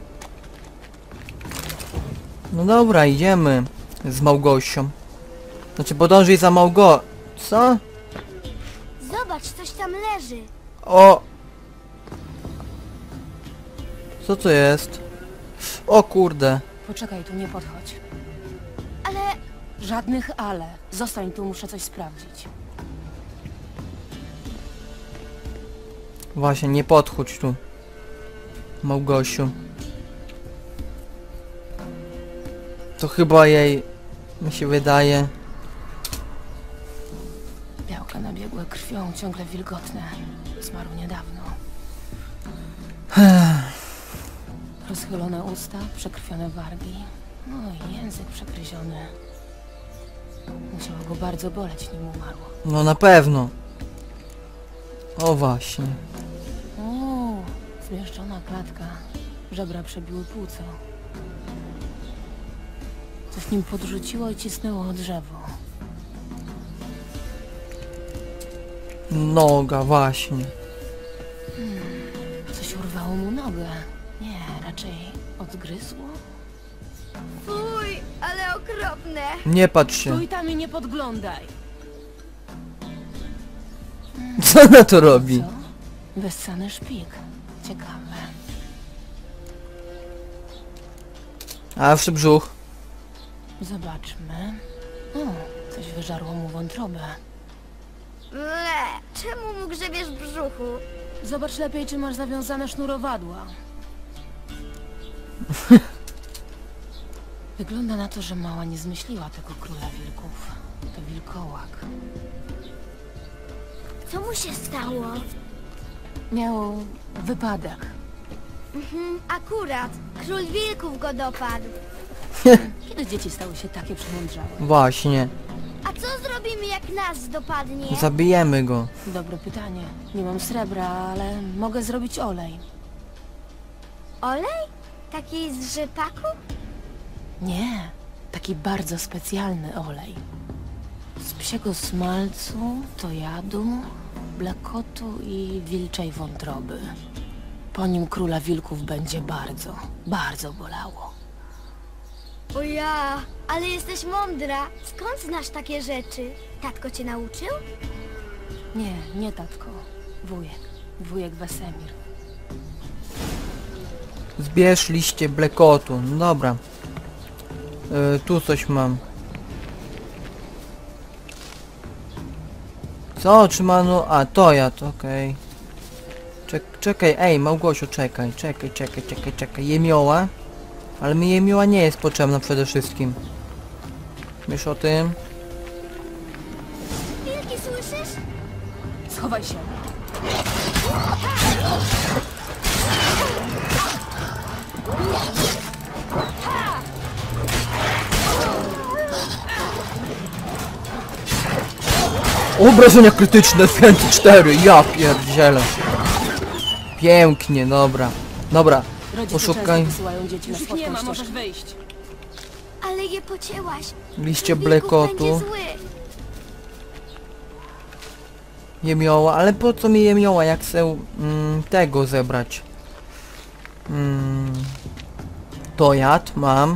No dobra, idziemy z Małgosią. Znaczy podążyj za Małgo... Co? Zobacz, coś tam leży. O! Co to jest? O kurde. Poczekaj, tu nie podchodź. Ale Żadnych ale. Zostań tu, muszę coś sprawdzić. Właśnie, nie podchodź tu. Małgosiu. To chyba jej... mi się wydaje... Białka nabiegłe krwią, ciągle wilgotne. Zmarł niedawno. Rozchylone usta, przekrwione wargi. No i język przegryziony. Musiało go bardzo boleć, nim umarł. No na pewno. O właśnie. O, zmieszczona klatka. Żebra przebiły płuco. Coś nim podrzuciło i cisnęło o drzewo. Noga, właśnie. Coś urwało mu nogę. Nie, raczej odgryzło. Fuj, ale okropne. Nie patrz się. Stój tam i nie podglądaj. Co ona to robi? Co? Wyssany szpik. Ciekawe. A w brzuch. Zobaczmy. O, coś wyżarło mu wątrobę. Le, czemu mu grzebiesz w brzuchu? Zobacz lepiej, czy masz zawiązane sznurowadła. Wygląda na to, że mała nie zmyśliła tego króla wilków. To wilkołak. Co mu się stało? Miał wypadek. Mhm, akurat. Król wilków go dopadł. Kiedy dzieci stały się takie przemądrzałe? Właśnie. A co zrobimy, jak nas dopadnie? Zabijemy go. Dobre pytanie. Nie mam srebra, ale mogę zrobić olej. Olej? Taki z rzepaku? Nie, taki bardzo specjalny olej. Z psiego smalcu, tojadu, blekotu i wilczej wątroby. Po nim króla wilków będzie bardzo, bardzo bolało. O ja, ale jesteś mądra. Skąd znasz takie rzeczy? Tatko cię nauczył? Nie, nie tatko. Wujek. Wujek Wesemir. Zbierz liście blekotu. No dobra. Yy, tu coś mam. Co otrzymano? A, to ja, to okej. Czek czekaj, ej, Małgosiu, czekaj, czekaj, czekaj, czekaj, czekaj. Jemioła. Ale mi jemioła nie jest potrzebna przede wszystkim. Wiesz o tym? Wilki, słyszysz? Schowaj się. Obrażenia krytyczne, pięć cztery, ja pierdzielę. Pięknie, dobra. Dobra, Rodzice poszukaj. często wysyłają dzieci na Już słodką nie ma, ścieżkę. możesz wyjść. Ale je pocięłaś. Liście Król wilków blekotu. będzie zły. Jemioła, ale po co mi jemioła, jak chcę mm, tego zebrać? Mm, tojad mam.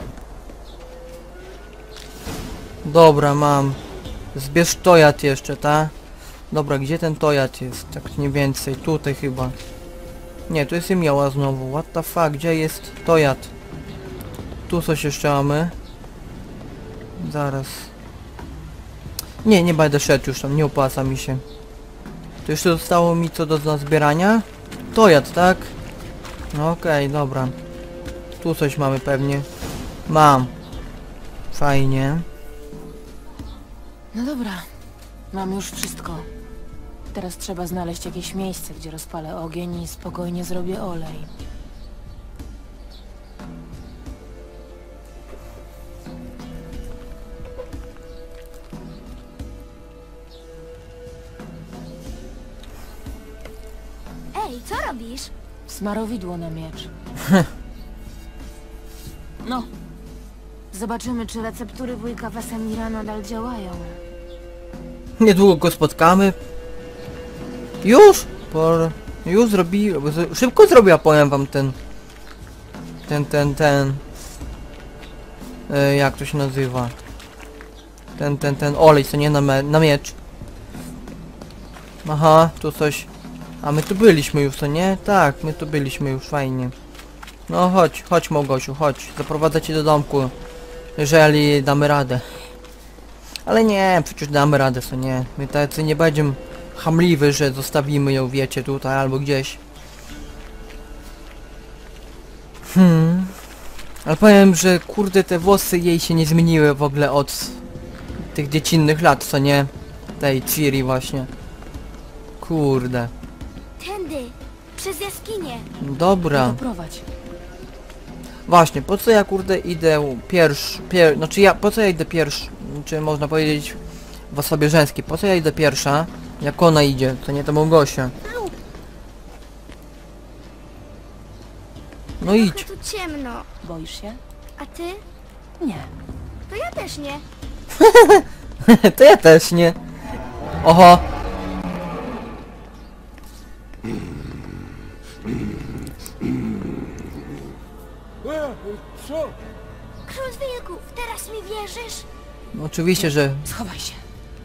Dobra, mam. Zbierz tojad jeszcze, ta? Dobra, gdzie ten tojad jest? Tak mniej więcej, tutaj chyba. Nie, tu jest jemioła znowu. What the fuck, gdzie jest tojad? Tu coś jeszcze mamy. Zaraz. Nie, nie będę szedł już tam, nie opłaca mi się. To jeszcze zostało mi co do zbierania? Tojad, tak? No okej, okay, dobra. Tu coś mamy pewnie. Mam. Fajnie. No dobra, mam już wszystko. Teraz trzeba znaleźć jakieś miejsce, gdzie rozpalę ogień i spokojnie zrobię olej. Ej, co robisz? Smarowidło na miecz. No. Zobaczymy, czy receptury wujka Wesemira nadal działają. Niedługo go spotkamy. Już? Por... Już zrobi... z- Szybko zrobiła, powiem wam, ten... Ten, ten, ten... E, jak to się nazywa? Ten, ten, ten olej, co nie na, me na miecz. Aha, tu coś... A my tu byliśmy już, co nie? Tak, my tu byliśmy już, fajnie. No chodź, chodź Małgosiu, chodź. Zaprowadzę cię do domku. Jeżeli damy radę. Ale nie, przecież damy radę, co nie? My tacy nie będziemy chamliwy, że zostawimy ją, wiecie, tutaj albo gdzieś. Hmm. Ale powiem, że kurde, te włosy jej się nie zmieniły w ogóle od tych dziecinnych lat, co nie? Tej Ciri właśnie. Kurde. Tędy, przez jaskinię. Dobra. Doprowadź. Właśnie, po co ja kurde idę pierwszy, pier... znaczy ja, po co ja idę pierwszy, czy można powiedzieć w osobie żeńskiej, po co ja idę pierwsza, jak ona idzie, to nie to Małgosia. No Trochę idź. tu ciemno. Boisz się? A ty? Nie. To ja też nie. To ja też nie. Oho. Co? Król wilków, teraz mi wierzysz? No, oczywiście, że... Schowaj się.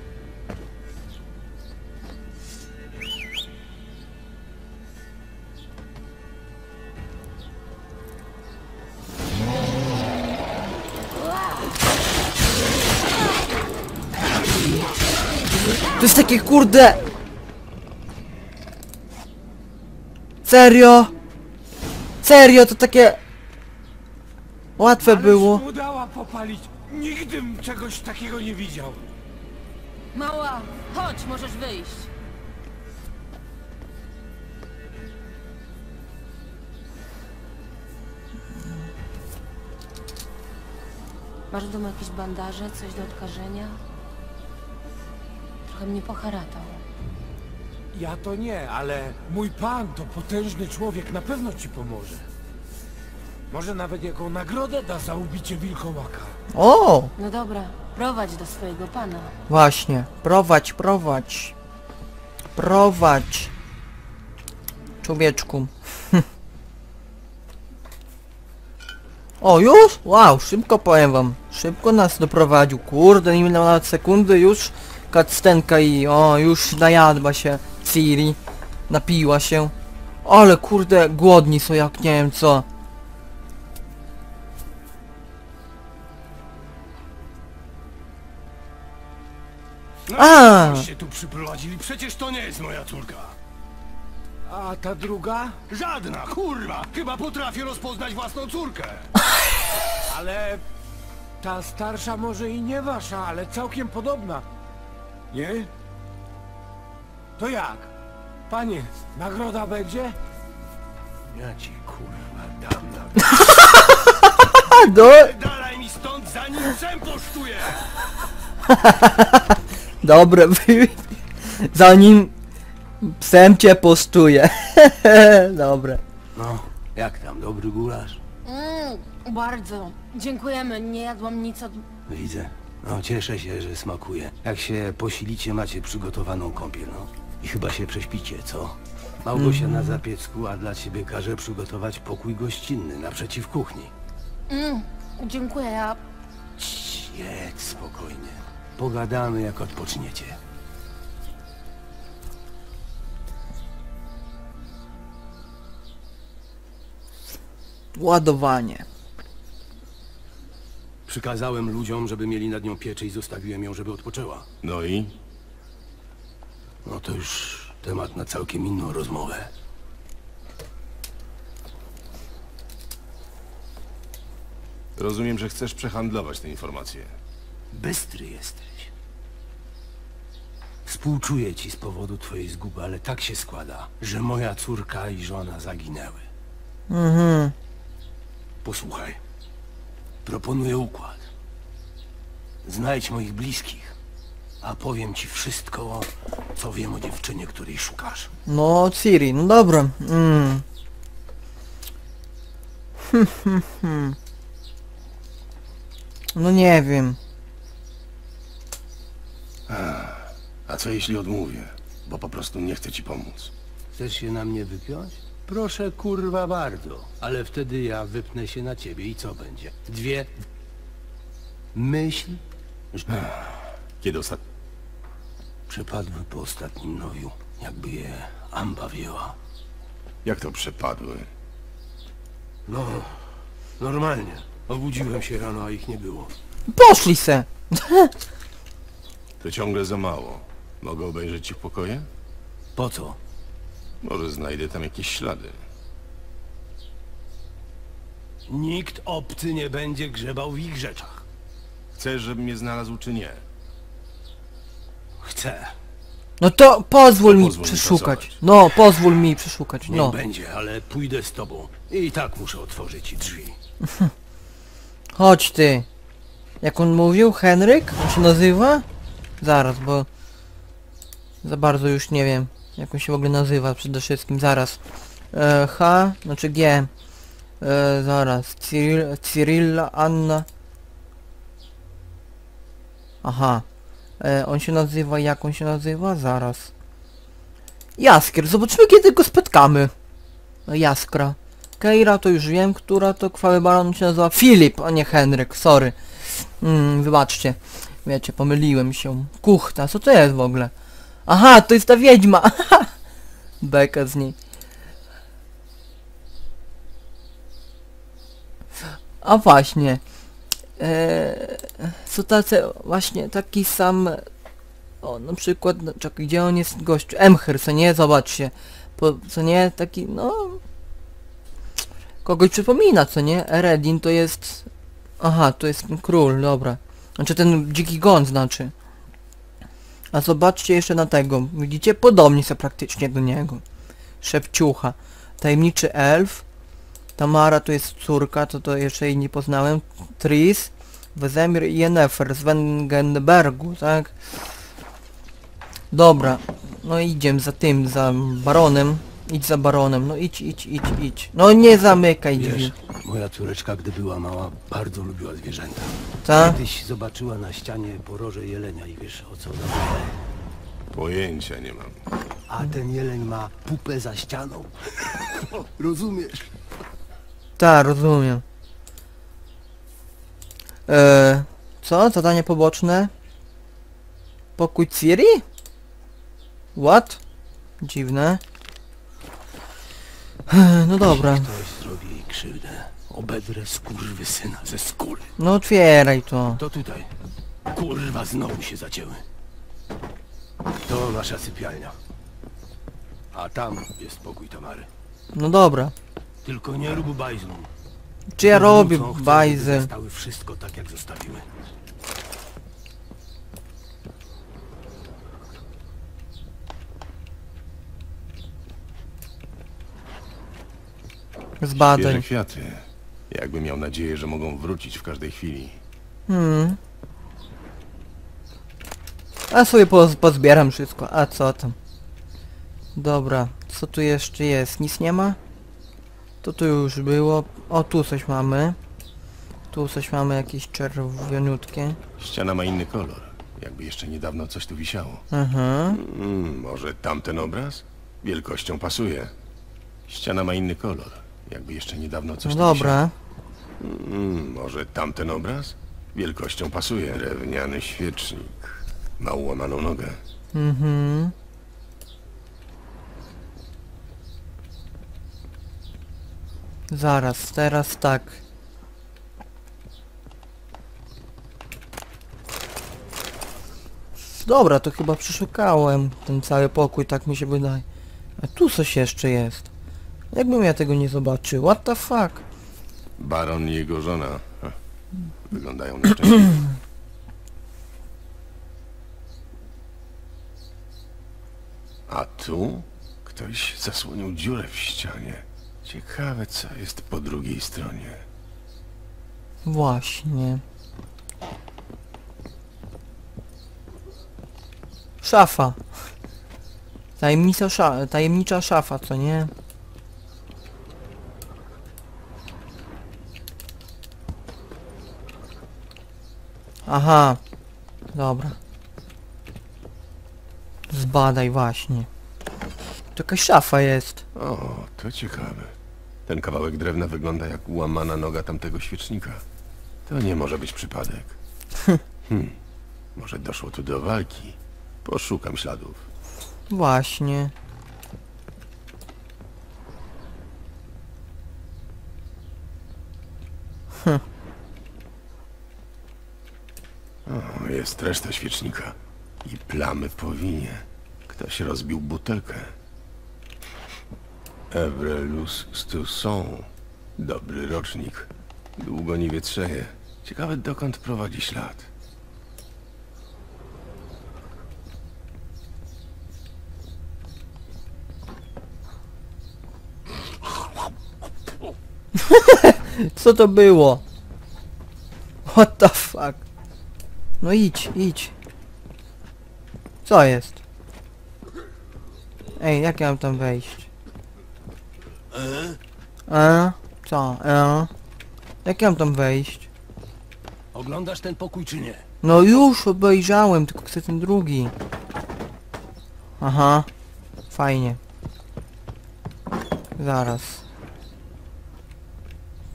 To jest takie kurde... Serio? Serio, to takie... Łatwe było. Udała popalić. Nigdy bym czegoś takiego nie widział. Mała, chodź, możesz wyjść. Masz w domu jakieś bandaże, coś do odkażenia? Trochę mnie poharatał. Ja to nie, ale mój pan to potężny człowiek, na pewno ci pomoże. Może nawet jaką nagrodę da za ubicie wilkołaka. O! No dobra, prowadź do swojego pana. Właśnie. Prowadź, prowadź. Prowadź. Człowieczku. O, już? Wow, szybko powiem wam. Szybko nas doprowadził. Kurde, nie minęło nawet sekundy, już kacstenka i o, już najadła się Ciri. Napiła się. Ale kurde, głodni są jak nie wiem co. A! się tu przyprowadzili, przecież to nie jest moja córka. A ta druga? Żadna, kurwa! Chyba potrafię rozpoznać własną córkę. Ale ta starsza może i nie wasza, ale całkiem podobna. Nie? To jak? Panie, nagroda będzie? Ja ci kurwa dam na... A, do... Dalej mi stąd, zanim psem posztuję! Dobre, wy... Zanim psem cię postuję. Dobre. No, jak tam, dobry gulasz? Mm, bardzo. Dziękujemy, nie jadłam nic od... Widzę. No, cieszę się, że smakuje. Jak się posilicie, macie przygotowaną kąpiel, no. I chyba się prześpicie, co? Małgosia na zapiecku, a dla ciebie każe przygotować pokój gościnny naprzeciw kuchni. Mm, dziękuję, ja... Cii, jedz spokojnie. Pogadamy, jak odpoczniecie. Ładowanie. Przykazałem ludziom, żeby mieli nad nią pieczę i zostawiłem ją, żeby odpoczęła. No i? No to już temat na całkiem inną rozmowę. Rozumiem, że chcesz przehandlować te informacje. Bystry jesteś. Współczuję ci z powodu twojej zguby, ale tak się składa, że moja córka i żona zaginęły. Mhm. Posłuchaj. Proponuję układ. Znajdź moich bliskich, a powiem ci wszystko, co wiem o dziewczynie, której szukasz. No, Ciri, no dobra. Mm. Hm, hm, hm. No nie wiem. A co jeśli odmówię? Bo po prostu nie chcę ci pomóc. Chcesz się na mnie wypiąć? Proszę, kurwa, bardzo. Ale wtedy ja wypnę się na ciebie i co będzie? Dwie... Myśl, że Kiedy ostat... przepadły po ostatnim nowiu, jakby je amba wzięła. Jak to przepadły? No, normalnie. Obudziłem się rano, a ich nie było. Poszli se. To ciągle za mało. Mogę obejrzeć ci w pokoje? Po co? Może znajdę tam jakieś ślady. Nikt obcy nie będzie grzebał w ich rzeczach. Chcesz, żebym je znalazł, czy nie? Chcę. No to pozwól To mi pozwól mi przeszukać. pracować. No, pozwól mi przeszukać. Niech No. będzie, ale pójdę z tobą. I tak muszę otworzyć ci drzwi. Chodź ty. Jak on mówił? Henryk? On się nazywa? Zaraz, bo... Za bardzo już nie wiem, jak on się w ogóle nazywa przede wszystkim. Zaraz. E, H, znaczy G. E, zaraz. Cyril, Cyrilla, Anna. Aha. E, on się nazywa, jak on się nazywa? Zaraz. Jaskier, zobaczymy kiedy go spotkamy. No, Jaskra. Keira to już wiem, która to krwawy baron się nazywa Filip, a nie Henryk, sorry. Mm, wybaczcie. Wiecie, pomyliłem się. Kuchta, co to jest w ogóle? Aha, to jest ta wiedźma! Beka z niej. A właśnie. Eee, co tacy, właśnie taki sam... O, na przykład, czekaj, gdzie on jest gościu? Emhyr, co nie? Zobaczcie. Po, co nie? Taki, no... Kogoś przypomina, co nie? Eredin to jest... Aha, to jest ten król, dobra. Znaczy ten dziki gon znaczy. A zobaczcie jeszcze na tego. Widzicie? Podobni są praktycznie do niego. Szepciucha. Tajemniczy elf. Tamara to jest córka, to to jeszcze jej nie poznałem. Tris. Wesemir i Yennefer z Wengenbergu, tak? Dobra. No idziemy za tym, za baronem. Idź za baronem, no idź, idź, idź, idź. No nie zamykaj drzwi. Wiesz, moja córeczka, gdy była mała, bardzo lubiła zwierzęta. Ta? Kiedyś zobaczyła na ścianie poroże jelenia i wiesz, o co chodzi. Pojęcia nie mam. A ten jeleń ma pupę za ścianą. Rozumiesz? Tak, rozumiem. Eee, co? Zadanie poboczne? Pokój Ciri? What? Dziwne. No dobra. Ktoś zrobi jej krzywdę. Obedrę skurwysyna ze skóry. No otwieraj to. To tutaj. Kurwa, znowu się zacięły. To nasza sypialnia. A tam jest pokój Tamary. No dobra. Tylko nie rób bajzlu. Czy ja robię Wrócą, chcę, żeby bajzy? zostały wszystko tak, jak zostawiły. Zbadań. Świeże kwiaty. Jakby miał nadzieję, że mogą wrócić w każdej chwili. Hmm. A sobie poz pozbieram wszystko. A co tam? Dobra. Co tu jeszcze jest? Nic nie ma? To tu już było. O, tu coś mamy. Tu coś mamy jakieś czerwoniutkie. Ściana ma inny kolor. Jakby jeszcze niedawno coś tu wisiało. Mhm. Mm, może tamten obraz? Wielkością pasuje. Ściana ma inny kolor. Jakby jeszcze niedawno coś No tu dobra. wisiało. Mm, może tamten obraz? Wielkością pasuje. Drewniany świecznik. Ma ułamaną nogę. Mhm. Zaraz, teraz tak. Dobra, to chyba przeszukałem ten cały pokój, tak mi się wydaje. A tu coś jeszcze jest. Jakbym ja tego nie zobaczył? What the fuck? Baron i jego żona. Ha, wyglądają na szczęśliwie. A tu? Ktoś zasłonił dziurę w ścianie. Ciekawe, co jest po drugiej stronie. Właśnie. Szafa. Tajemnicza, sza tajemnicza szafa, co nie? Aha. Dobra. Zbadaj właśnie. To jakaś szafa jest. O, to ciekawe. Ten kawałek drewna wygląda jak łamana noga tamtego świecznika. To nie może być przypadek. Hmm. Może doszło tu do walki. Poszukam śladów. Właśnie. Hm. O, jest reszta świecznika. I plamy po winie. Ktoś rozbił butelkę. Evrelus Stusson. Dobry rocznik. Długo nie wietrzeje. Ciekawe, dokąd prowadzi ślad. Co to było? What the fuck? No idź, idź. Co jest? Ej, jak ja mam tam wejść? E? Co? E? Jak ja mam tam wejść? Oglądasz ten pokój czy nie? No już obejrzałem, tylko chcę ten drugi. Aha. Fajnie. Zaraz.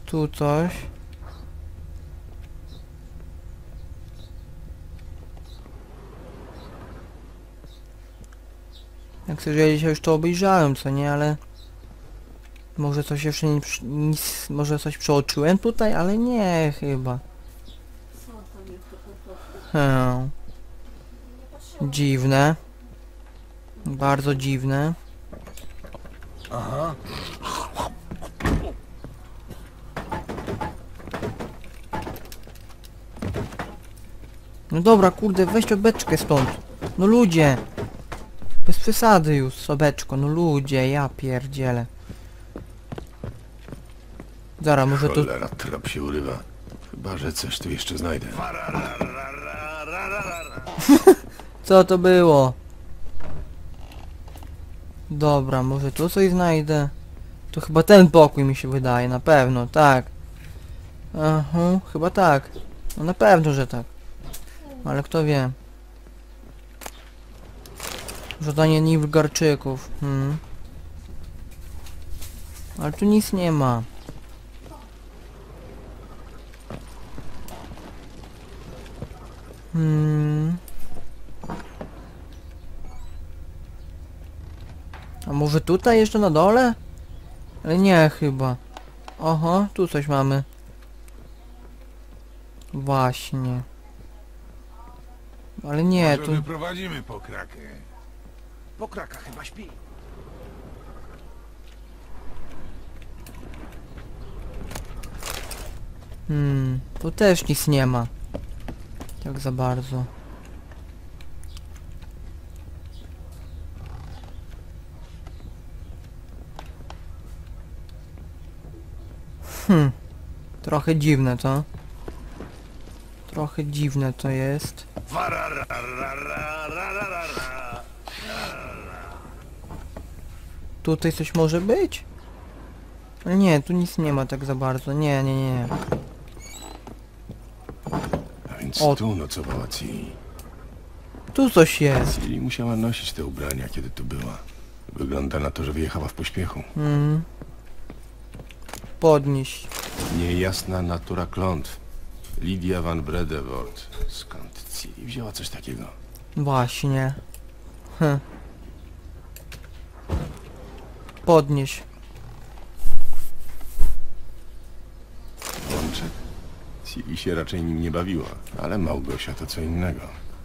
Tu coś. Jak sobie ja dzisiaj już to obejrzałem, co nie, ale... Może coś jeszcze nie... przy- Nic, może coś przeoczyłem tutaj, ale nie chyba. Hmm. Dziwne. Bardzo dziwne. Aha. No dobra, kurde, weź obeczkę stąd. No ludzie. Bez przesady już, sobeczko, no ludzie, ja pierdzielę. Zara, może tu... Cholera, trop się urywa. Chyba, że coś tu jeszcze znajdę. Co to było? Dobra, może tu coś znajdę. To chyba ten pokój mi się wydaje, na pewno, tak. Aha, chyba tak. No na pewno, że tak. Ale kto wie. Żądanie Nilfgaardczyków. Hmm. Ale tu nic nie ma. Hmm. A może tutaj jeszcze na dole? Ale nie chyba. Oho, tu coś mamy. Właśnie. Ale nie, Może tu... wyprowadzimy pokrakę. Pokraka chyba śpi. Hmm, tu też nic nie ma. Tak za bardzo. Hmm. Trochę dziwne to. Trochę dziwne to jest. Tutaj coś może być? Ale nie, tu nic nie ma tak za bardzo. Nie, nie, nie. A więc O. tu nocowała Ciri. Tu coś jest. Ciri musiała nosić te ubrania, kiedy tu była. Wygląda na to, że wyjechała w pośpiechu. Mhm. Podnieść. Niejasna natura klątw. Lydia van Bredevoort. Skąd Ciri wzięła coś takiego? Właśnie. Hm. Podnieś. Łączek? Ciri się raczej nim nie bawiła, ale Małgosia to co innego.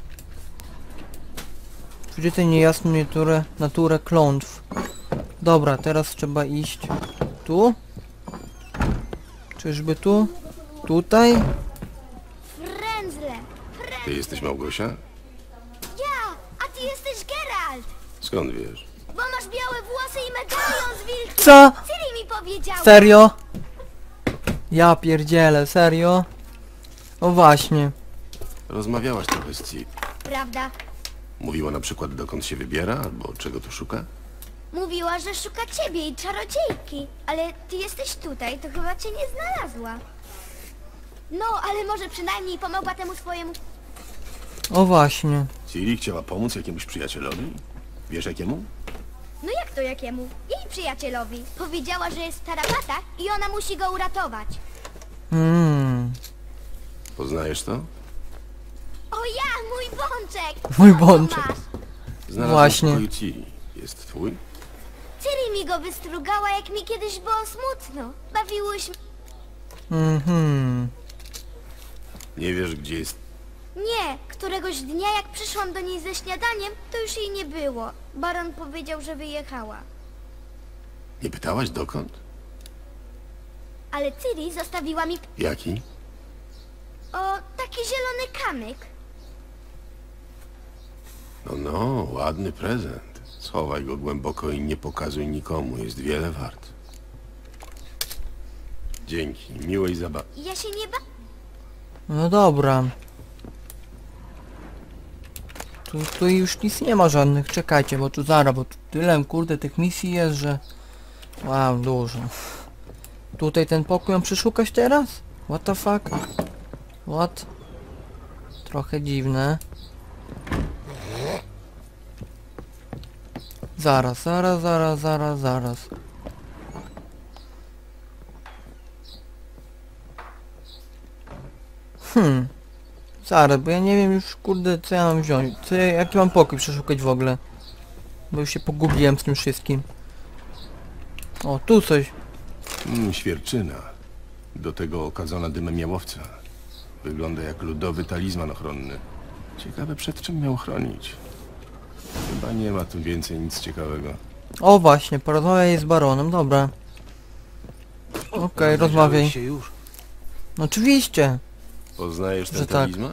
Wczytaj niejasną naturę, naturę klątw. Dobra, teraz trzeba iść tu. Czyżby tu? Tutaj? Frędzle! Ty jesteś Małgosia? Ja! A ty jesteś Geralt! Skąd wiesz? Bo masz białe włosy i medalion z wilkiem! Co? Ciri mi powiedziała! Serio? Ja pierdzielę, serio? O właśnie. Rozmawiałaś trochę z Ciri. Prawda? Mówiła na przykład dokąd się wybiera, albo czego tu szuka? Mówiła, że szuka ciebie i czarodziejki. Ale ty jesteś tutaj, to chyba cię nie znalazła. No, ale może przynajmniej pomogła temu swojemu... O właśnie. Ciri chciała pomóc jakiemuś przyjacielowi? Wiesz jakiemu? No jak to jakiemu? Jej przyjacielowi. Powiedziała, że jest tarapata i ona musi go uratować. Hmm. Poznajesz to? O ja, mój bączek! Mój Oto bączek. masz. Znalazłem Właśnie. w pokoju Ciri. Jest twój? Ciri mi go wystrugała, jak mi kiedyś było smutno. Bawiłyśmy... Mhm. Nie wiesz gdzie jest... Nie, któregoś dnia jak przyszłam do niej ze śniadaniem, to już jej nie było. Baron powiedział, że wyjechała. Nie pytałaś dokąd? Ale Ciri zostawiła mi... Jaki? O, taki zielony kamyk. No, no, ładny prezent. Schowaj go głęboko i nie pokazuj nikomu, jest wiele wart. Dzięki, miłej zabawy. Ja się nie ba... No dobra. Tu, tu już nic nie ma żadnych, czekajcie, bo tu zaraz, bo tu tyle kurde tych misji jest, że... Wow, dużo. Tutaj ten pokój mam przeszukać teraz? What the fuck? What? Trochę dziwne. Zaraz, zaraz, zaraz, zaraz, zaraz. Hmm. Zaraz, bo ja nie wiem już, kurde, co ja mam wziąć. Co ja, jaki mam pokój przeszukać w ogóle. Bo już się pogubiłem z tym wszystkim. O, tu coś. Mm, świerczyna. Do tego okadzona dymem jałowca. Wygląda jak ludowy talizman ochronny. Ciekawe, przed czym miał chronić. Chyba nie ma tu więcej nic ciekawego. O właśnie, porozmawiaj z baronem, dobra. Okej, rozmawiaj. się już? No, oczywiście. Poznajesz ten Że tak. talizman?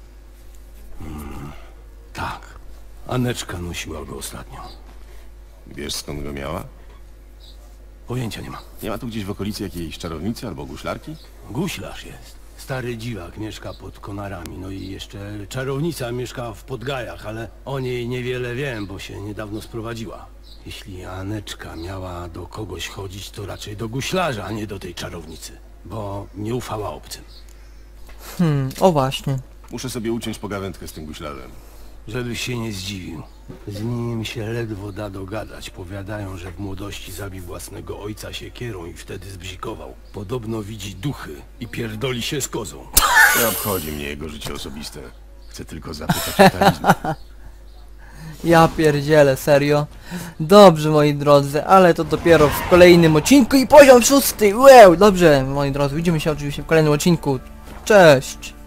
Tak. Aneczka nosiła go ostatnio. Wiesz, skąd go miała? Pojęcia nie ma. Nie ma tu gdzieś w okolicy jakiejś czarownicy albo guślarki? Guślarz jest. Stary dziwak mieszka pod Konarami, no i jeszcze czarownica mieszka w Podgajach, ale o niej niewiele wiem, bo się niedawno sprowadziła. Jeśli Aneczka miała do kogoś chodzić, to raczej do guślarza, a nie do tej czarownicy, bo nie ufała obcym. Hmm, o właśnie. Muszę sobie uciąć pogawędkę z tym guślarzem. Żebyś się nie zdziwił. Z nim się ledwo da dogadać. Powiadają, że w młodości zabił własnego ojca siekierą i wtedy zbzikował. Podobno widzi duchy i pierdoli się z kozą. Nie obchodzi mnie jego życie osobiste. Chcę tylko zapytać o talizman. Ja pierdzielę, serio. Dobrze, moi drodzy, ale to dopiero w kolejnym odcinku i poziom szósty. Wow, dobrze, moi drodzy, widzimy się oczywiście w kolejnym odcinku. Cześć!